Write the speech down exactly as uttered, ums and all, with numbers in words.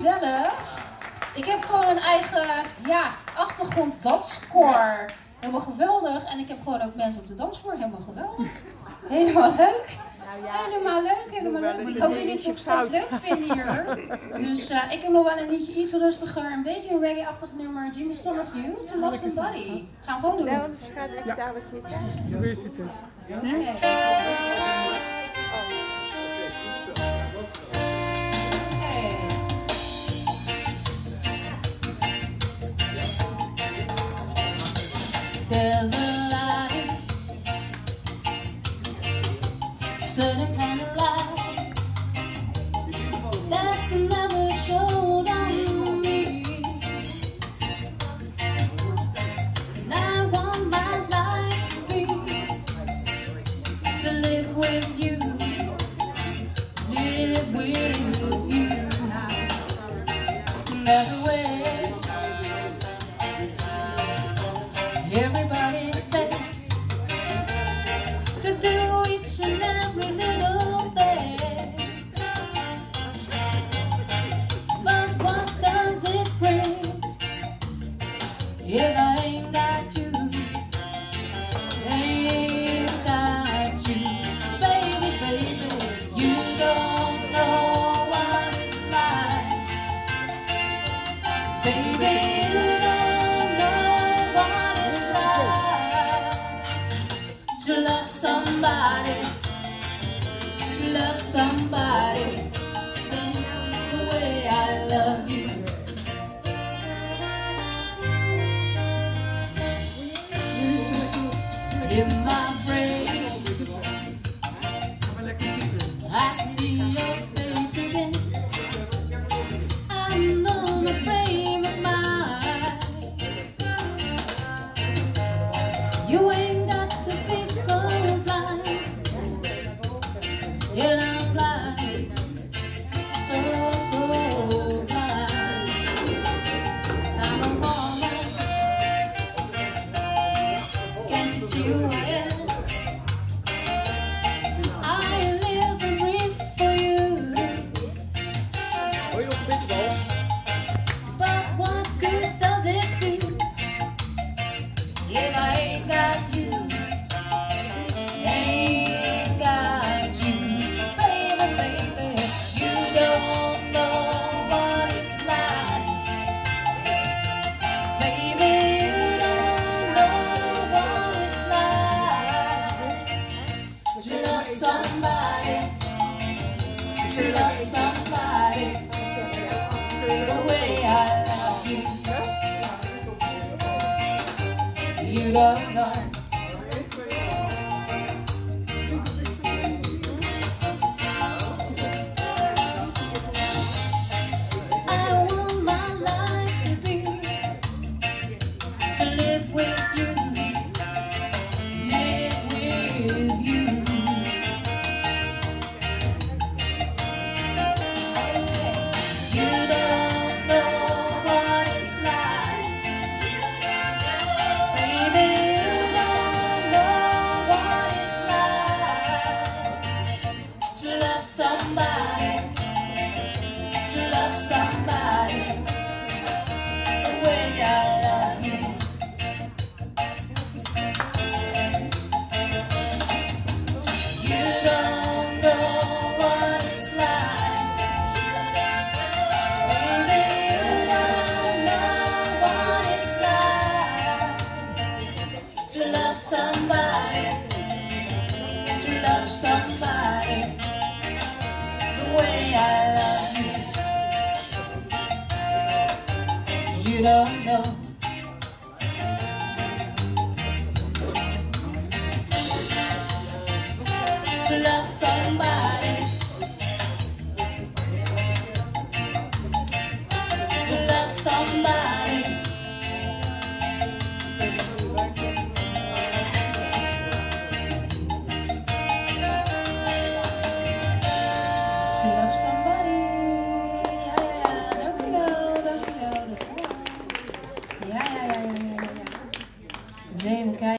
gezellig. Ik heb gewoon een eigen ja, achtergrond danscore. Helemaal geweldig. En ik heb gewoon ook mensen op de dansvloer. Helemaal geweldig. Helemaal leuk. Helemaal leuk, helemaal leuk. Ik hoop dat jullie het ook steeds leuk vinden hier. Dus uh, ik heb nog wel een liedje iets rustiger. Een beetje een reggae-achtig nummer. Jimmy Somerville, To Love Somebody. Gaan we gewoon doen. Ja, want ik ga echt daar wat zitten. Ja, weer zitten. Ja? There's a light, certain kind of light that's never showed on me. And I want my life to be, to live with you, live with you. There's a way. Everybody says to do each and every little thing, but what does it bring if I ain't got you? Ain't got you, baby, baby. You don't know what it's like, baby. To love somebody, to love somebody the way I love you. In my brain, I see your face again. I know the frame of mind. You ain't got to be so blind, and I'm blind, so, so blind. 'Cause I'm a woman, can't you see who I am? I live and breathe for you. But what good does it do if I ain't got you? Somebody, to love somebody the way I love you. You don't know. I want my life to be, to live with you, live with you. Somebody, to love somebody the way I love you. You don't know what it's like, baby. You don't know what it's like to love somebody, to love somebody the way I love you. You don't know. To love somebody